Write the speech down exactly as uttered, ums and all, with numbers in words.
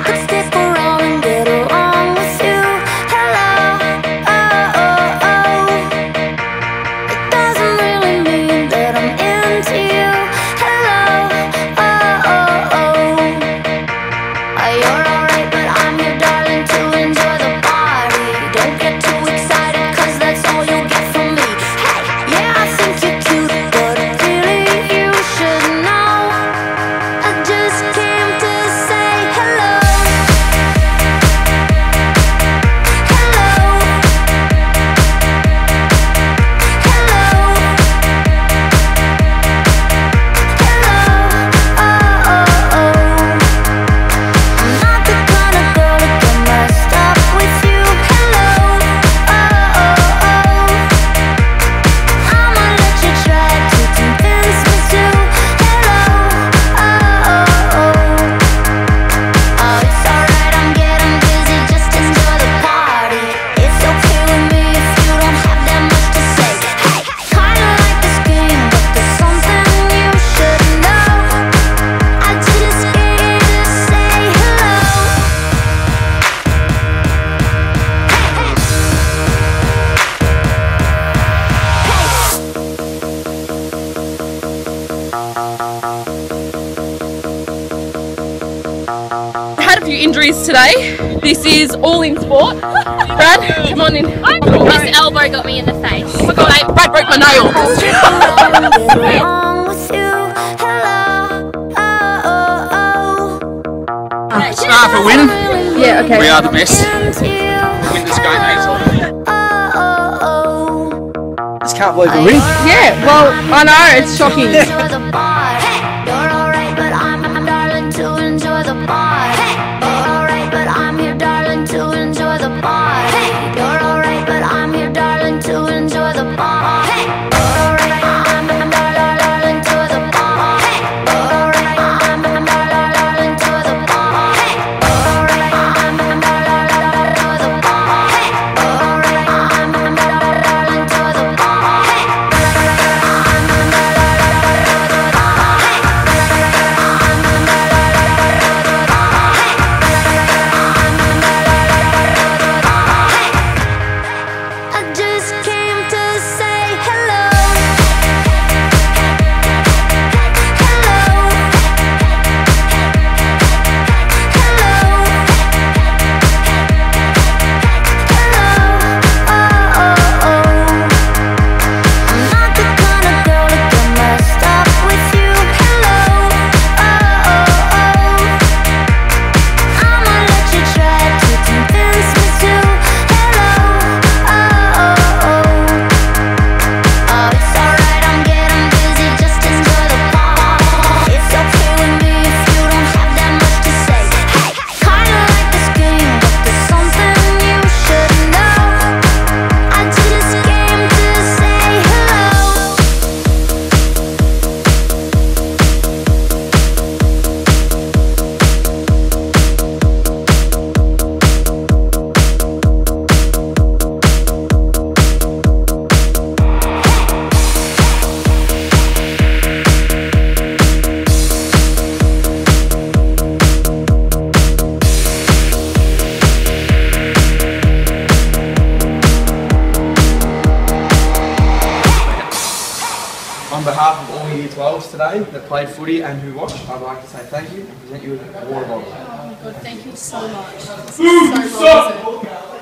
could stick around and get along with you. Hello, oh, oh, oh. It doesn't really mean that I'm into you. Hello, oh, oh, oh. Uh, You're alright, but I'm your darling to enjoy the party. Don't get too excited, cause that's all you'll get from me. Hey, yeah, I think you're cute, but really you should know I just came to say hello. Hello. Hello. Hello. Oh, oh, oh. I'm not the kind of girl to get messed up with you. Hello. Oh, oh, oh. I'ma let you try to convince me to. Hello. Oh, oh, oh. Oh, it's alright, I'm getting busy, just enjoy the party. It's okay with me if you don't have that much to say. Hey, kinda like this game, but there's something you should know. I just came to say hello. Had a few injuries today. This is all in sport. Brad, come on in. This elbow got me in the face. Oh my god, I, Brad broke my nail. Get along with you. Hello. Oh, oh, oh. Start for win. Yeah, okay. We are the best. Into you. Win this game, mate. Oh, oh, oh. Just can't believe we win. Yeah, well, I know, it's shocking. Enjoy the bar. Hey, you're alright, but I'm, I'm darling to enjoy the bar. Hey, you're alright, but I'm here, darling, to enjoy the bar. Hey, you're alright, but I'm here, darling, to enjoy the bar. Hey, you're alright, I'm, I'm darling, darling, to the bar. Hey, you're alright, I'm, I'm darling, darling, to the bar. Hey, you're alright, I'm, I'm darling, darling, to the bar. Hey, you're alright, I'm, I'm darling, darling, to the bar. Hey, I just came to say hello. Hello. Hello. Hello. Oh, oh, oh. I'm not the kind of girl to get messed up with you. Hello. Oh, oh, oh. I'ma let you try to convince me to. Hello. Oh, oh, oh. Oh, it's alright, I'm getting busy, just enjoy the bar. It's okay with me if you don't have that much to say. Hey, kinda like this game, but there's something you should know. I just came to say hello. On behalf of all Year twelves today that played footy and who watched, I'd like to say thank you and present you with a water bottle. Oh my god, thank you so much. This is so well deserved.